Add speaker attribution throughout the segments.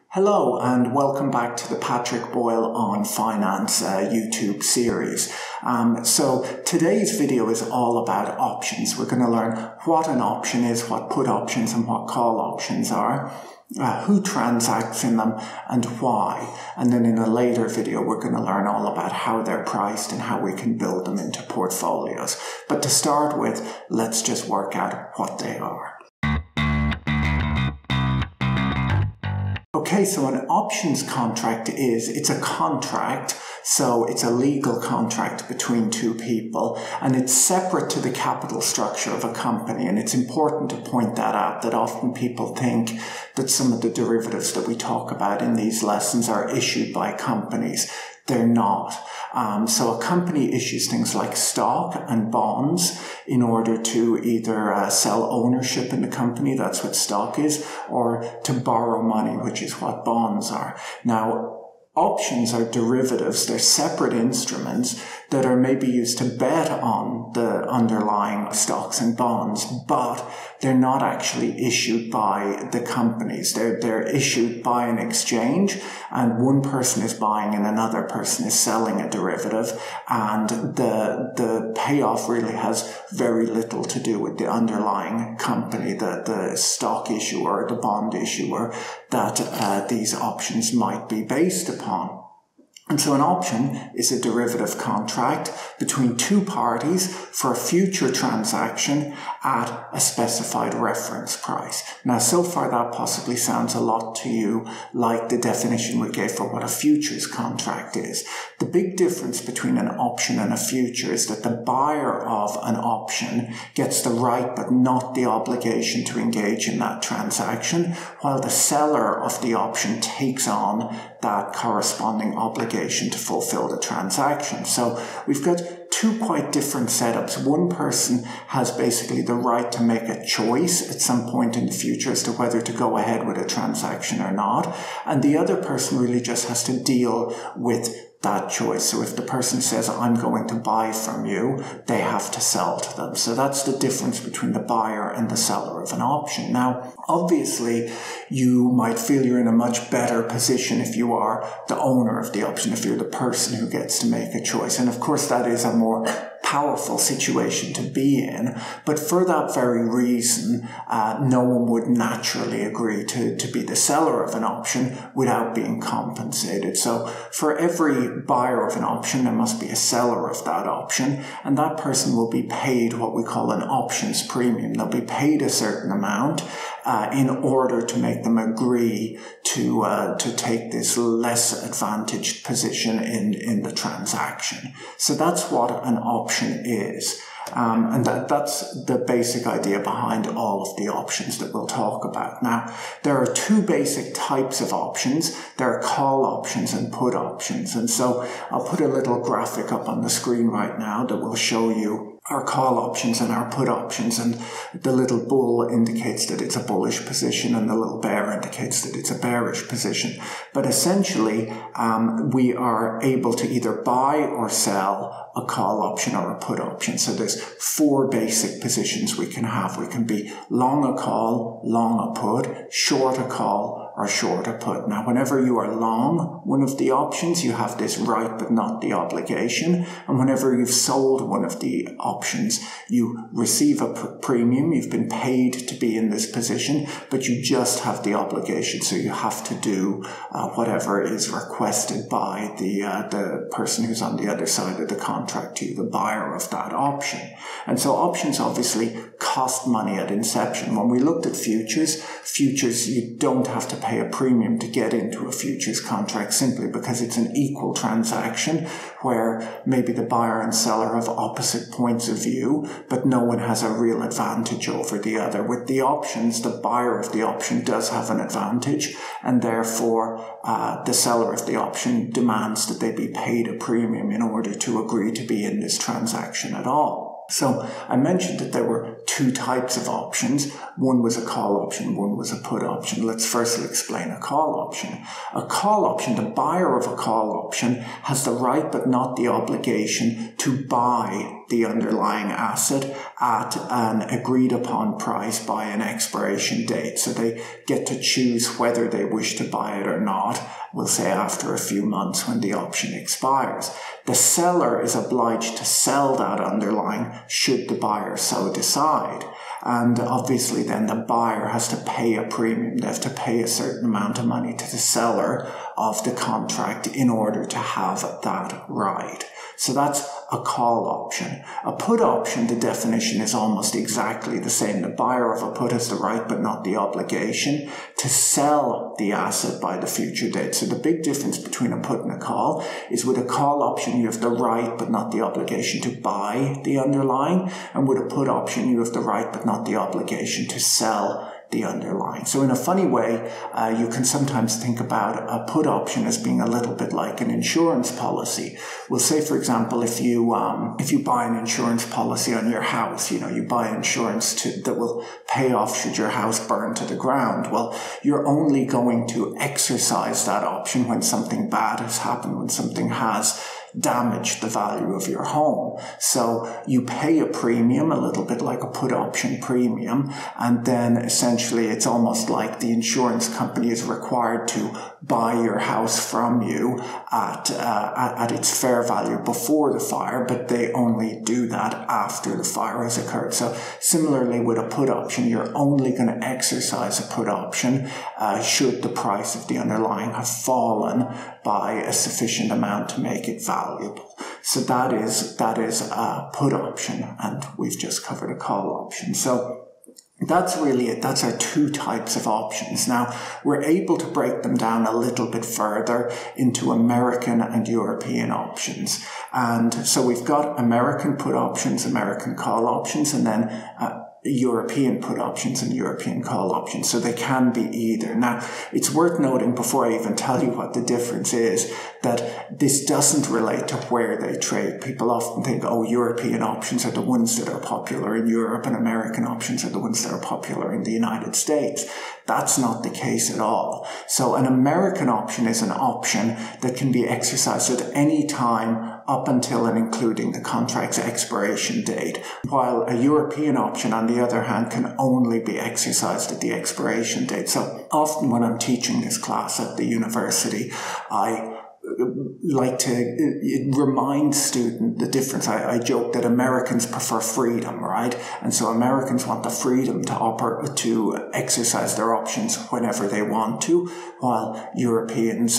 Speaker 1: Hello and welcome back to the Patrick Boyle on Finance YouTube series. So today's video is all about options. We're going to learn what an option is, what put options and what call options are, who transacts in them and why. And then in a later video we're going to learn all about how they're priced and how we can build them into portfolios. But to start with, let's just work out what they are. Okay, so an options contract it's a contract, so it's a legal contract between two people, and it's separate to the capital structure of a company. And it's important to point that out, that often people think that some of the derivatives that we talk about in these lessons are issued by companies. They're not. So a company issues things like stock and bonds in order to either sell ownership in the company, that's what stock is, or to borrow money, which is what bonds are. Now, options are derivatives. They're separate instruments that are maybe used to bet on the underlying stocks and bonds, but they're not actually issued by the companies. They're issued by an exchange, and one person is buying and another person is selling a derivative, and the payoff really has very little to do with the underlying company, the stock issuer, the bond issuer that these options might be based upon. And so an option is a derivative contract between two parties for a future transaction at a specified reference price. Now, so far that possibly sounds a lot to you like the definition we gave for what a futures contract is. The big difference between an option and a future is that the buyer of an option gets the right but not the obligation to engage in that transaction, while the seller of the option takes on that corresponding obligation to fulfill the transaction. So we've got two quite different setups. One person has basically the right to make a choice at some point in the future as to whether to go ahead with a transaction or not, and the other person really just has to deal with that choice. So if the person says, I'm going to buy from you, they have to sell to them. So that's the difference between the buyer and the seller of an option. Now, obviously, you might feel you're in a much better position if you are the owner of the option, if you're the person who gets to make a choice. And of course, that is a more powerful situation to be in, but for that very reason, no one would naturally agree to be the seller of an option without being compensated. So for every buyer of an option, there must be a seller of that option, and that person will be paid what we call an options premium. They'll be paid a certain amount in order to make them agree to take this less advantaged position in the transaction. So that's what an option is. And that's the basic idea behind all of the options that we'll talk about. Now, there are two basic types of options. There are call options and put options. And so I'll put a little graphic up on the screen right now that will show you our call options and our put options, and the little bull indicates that it's a bullish position and the little bear indicates that it's a bearish position. But essentially, we are able to either buy or sell a call option or a put option. So there's four basic positions we can have. We can be long a call, long a put, short a call, or short a put. Now, whenever you are long one of the options, you have this right but not the obligation. And whenever you've sold one of the options, you receive a premium. You've been paid to be in this position, but you just have the obligation. So you have to do whatever is requested by the person who's on the other side of the contract to you, the buyer of that option. And so options obviously cost money at inception. When we looked at futures, you don't have to pay a premium to get into a futures contract simply because it's an equal transaction where maybe the buyer and seller have opposite points of view, but no one has a real advantage over the other. With the options, the buyer of the option does have an advantage, and therefore the seller of the option demands that they be paid a premium in order to agree to be in this transaction at all. So I mentioned that there were two types of options. One was a call option, one was a put option. Let's firstly explain a call option. A call option, the buyer of a call option has the right but not the obligation to buy the underlying asset at an agreed upon price by an expiration date. So they get to choose whether they wish to buy it or not, we'll say after a few months when the option expires. The seller is obliged to sell that underlying should the buyer so decide. And obviously then the buyer has to pay a premium. They have to pay a certain amount of money to the seller of the contract in order to have that right. So that's a call option. A put option, the definition is almost exactly the same. The buyer of a put has the right but not the obligation to sell the asset by the future date. So the big difference between a put and a call is with a call option you have the right but not the obligation to buy the underlying, and with a put option you have the right but not the obligation to sell the underlying. So in a funny way, you can sometimes think about a put option as being a little bit like an insurance policy. We'll say, for example, if you buy an insurance policy on your house, you buy insurance that will pay off should your house burn to the ground. Well, you're only going to exercise that option when something bad has happened, when something has damage the value of your home. So you pay a premium, a little bit like a put option premium, and then essentially it's almost like the insurance company is required to buy your house from you at its fair value before the fire, but they only do that after the fire has occurred. So similarly with a put option, you're only going to exercise a put option should the price of the underlying have fallen by a sufficient amount to make it valuable. So that is a put option, and we've just covered a call option. So that's really it. That's our two types of options. Now, we're able to break them down a little bit further into American and European options. And so we've got American put options, American call options, and then European put options and European call options. So they can be either. Now, it's worth noting before I even tell you what the difference is, that this doesn't relate to where they trade. People often think, oh, European options are the ones that are popular in Europe and American options are the ones that are popular in the United States. That's not the case at all. So an American option is an option that can be exercised at any time up until and including the contract's expiration date, while a European option, on the other hand, can only be exercised at the expiration date. So often when I'm teaching this class at the university, I like to remind students the difference. I joke that Americans prefer freedom, right? And so Americans want the freedom to exercise their options whenever they want to, while Europeans,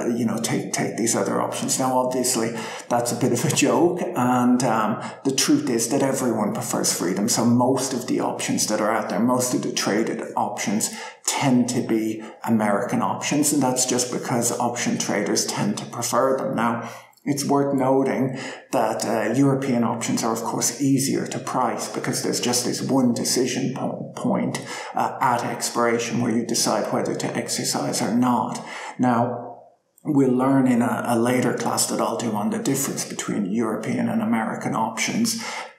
Speaker 1: take these other options. Now, obviously, that's a bit of a joke, and the truth is that everyone prefers freedom. So most of the options that are out there, most of the traded options tend to be American options, and that's just because option traders tend to prefer them. Now, it's worth noting that European options are, of course, easier to price because there's just this one decision point at expiration where you decide whether to exercise or not. Now, we'll learn in a later class that I'll do on the difference between European and American options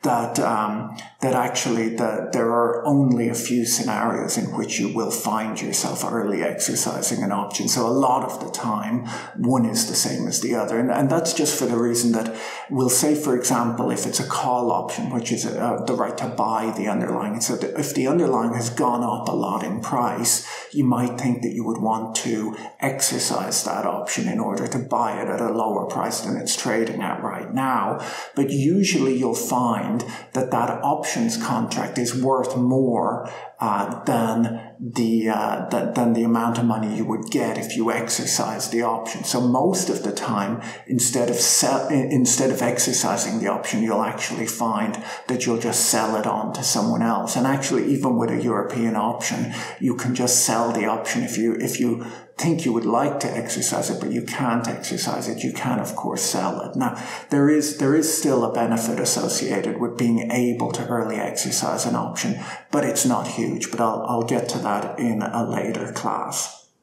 Speaker 1: that actually there are only a few scenarios in which you will find yourself early exercising an option. So a lot of the time, one is the same as the other. And that's just for the reason that we'll say, for example, if it's a call option, which is the right to buy the underlying. So if the underlying has gone up a lot in price, you might think that you would want to exercise that option in order to buy it at a lower price than it's trading at right now. But usually you'll find that options contract is worth more than the amount of money you would get if you exercise the option. So most of the time, instead of exercising the option, you'll actually find that you'll just sell it on to someone else. And actually, even with a European option, you can just sell the option if you think you would like to exercise it, but you can't exercise it. You can, of course, sell it. Now, there is still a benefit associated with being able to early exercise an option, but it's not huge. But I'll get to that in a later class.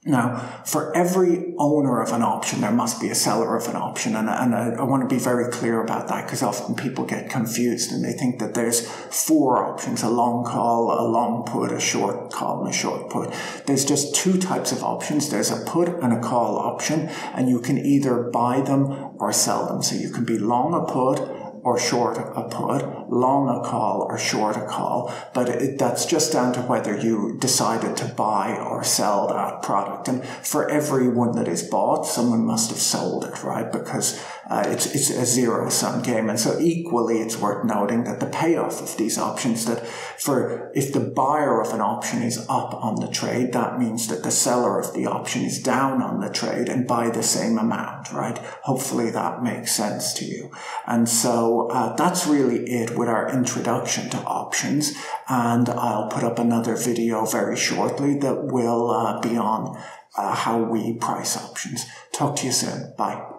Speaker 1: Now, for every owner of an option, there must be a seller of an option. And I want to be very clear about that, because often people get confused and they think that there's 4 options: a long call, a long put, a short call, and a short put. There's just 2 types of options. There's a put and a call option, and you can either buy them or sell them. So you can be long a put or short a put, long a call or short a call, but that's just down to whether you decided to buy or sell that product. And for every one that is bought, someone must have sold it, right? Because it's a zero-sum game. And so equally, it's worth noting that the payoff of these options, that if the buyer of an option is up on the trade, that means that the seller of the option is down on the trade and by the same amount, right? Hopefully that makes sense to you. And so that's really it with our introduction to options. And I'll put up another video very shortly that will be on how we price options. Talk to you soon. Bye.